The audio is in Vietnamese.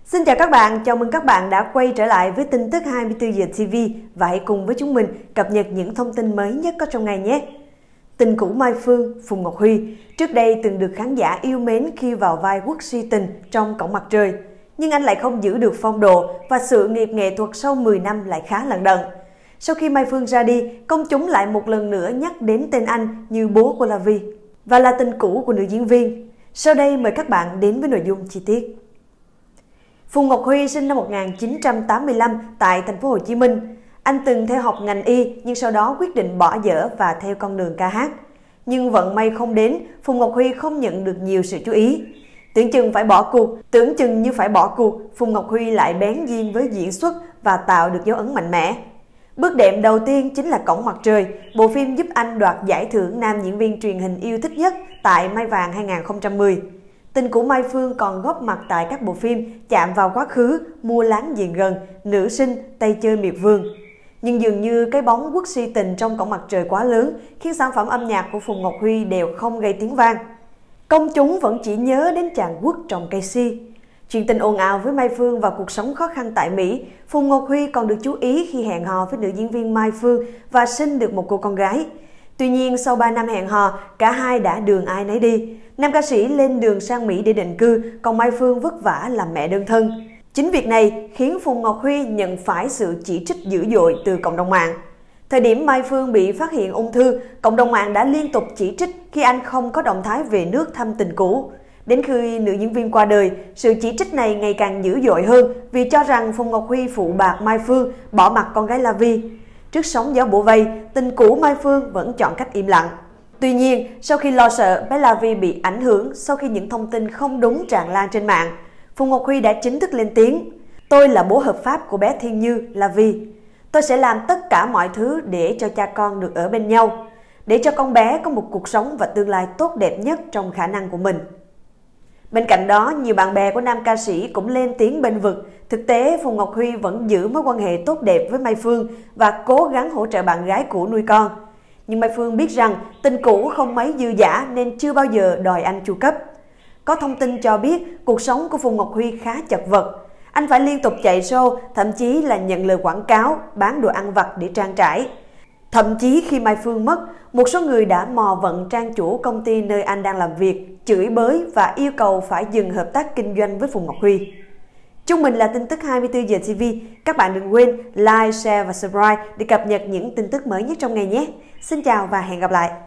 Xin chào các bạn, chào mừng các bạn đã quay trở lại với tin tức 24 giờ TV và hãy cùng với chúng mình cập nhật những thông tin mới nhất có trong ngày nhé. Tình cũ Mai Phương, Phùng Ngọc Huy trước đây từng được khán giả yêu mến khi vào vai quốc si tình trong Cổng Mặt Trời, nhưng anh lại không giữ được phong độ và sự nghiệp nghệ thuật sau 10 năm lại khá lận đận. Sau khi Mai Phương ra đi, công chúng lại một lần nữa nhắc đến tên anh như bố của La Vi và là tình cũ của nữ diễn viên. Sau đây mời các bạn đến với nội dung chi tiết. Phùng Ngọc Huy sinh năm 1985 tại thành phố Hồ Chí Minh. Anh từng theo học ngành y nhưng sau đó quyết định bỏ dở và theo con đường ca hát. Nhưng vận may không đến, Phùng Ngọc Huy không nhận được nhiều sự chú ý. Tưởng chừng như phải bỏ cuộc, Phùng Ngọc Huy lại bén duyên với diễn xuất và tạo được dấu ấn mạnh mẽ. Bước đệm đầu tiên chính là Cổng Mặt Trời, bộ phim giúp anh đoạt giải thưởng nam diễn viên truyền hình yêu thích nhất tại Mai Vàng 2010. Tình cũ Mai Phương còn góp mặt tại các bộ phim Chạm vào quá khứ, Mua láng giềng gần, Nữ sinh, Tay chơi miệt vườn. Nhưng dường như cái bóng quốc si tình trong Cổng Mặt Trời quá lớn khiến sản phẩm âm nhạc của Phùng Ngọc Huy đều không gây tiếng vang. Công chúng vẫn chỉ nhớ đến chàng quốc trồng cây si. Chuyện tình ồn ào với Mai Phương và cuộc sống khó khăn tại Mỹ, Phùng Ngọc Huy còn được chú ý khi hẹn hò với nữ diễn viên Mai Phương và sinh được một cô con gái. Tuy nhiên, sau 3 năm hẹn hò, cả hai đã đường ai nấy đi. Nam ca sĩ lên đường sang Mỹ để định cư, còn Mai Phương vất vả làm mẹ đơn thân. Chính việc này khiến Phùng Ngọc Huy nhận phải sự chỉ trích dữ dội từ cộng đồng mạng. Thời điểm Mai Phương bị phát hiện ung thư, cộng đồng mạng đã liên tục chỉ trích khi anh không có động thái về nước thăm tình cũ. Đến khi nữ diễn viên qua đời, sự chỉ trích này ngày càng dữ dội hơn vì cho rằng Phùng Ngọc Huy phụ bạc Mai Phương, bỏ mặc con gái La Vi. Trước sóng gió bủa vây, tình cũ Mai Phương vẫn chọn cách im lặng. Tuy nhiên, sau khi lo sợ bé La Vi bị ảnh hưởng sau khi những thông tin không đúng tràn lan trên mạng, Phùng Ngọc Huy đã chính thức lên tiếng. Tôi là bố hợp pháp của bé Thiên Như, La Vi. Tôi sẽ làm tất cả mọi thứ để cho cha con được ở bên nhau, để cho con bé có một cuộc sống và tương lai tốt đẹp nhất trong khả năng của mình. Bên cạnh đó, nhiều bạn bè của nam ca sĩ cũng lên tiếng bênh vực. Thực tế, Phùng Ngọc Huy vẫn giữ mối quan hệ tốt đẹp với Mai Phương và cố gắng hỗ trợ bạn gái cũ nuôi con. Nhưng Mai Phương biết rằng tình cũ không mấy dư dả nên chưa bao giờ đòi anh chu cấp. Có thông tin cho biết cuộc sống của Phùng Ngọc Huy khá chật vật. Anh phải liên tục chạy show, thậm chí là nhận lời quảng cáo, bán đồ ăn vặt để trang trải. Thậm chí khi Mai Phương mất, một số người đã mò vận trang chủ công ty nơi anh đang làm việc, chửi bới và yêu cầu phải dừng hợp tác kinh doanh với Phùng Ngọc Huy. Chúng mình là tin tức 24 giờ TV. Các bạn đừng quên like, share và subscribe để cập nhật những tin tức mới nhất trong ngày nhé. Xin chào và hẹn gặp lại.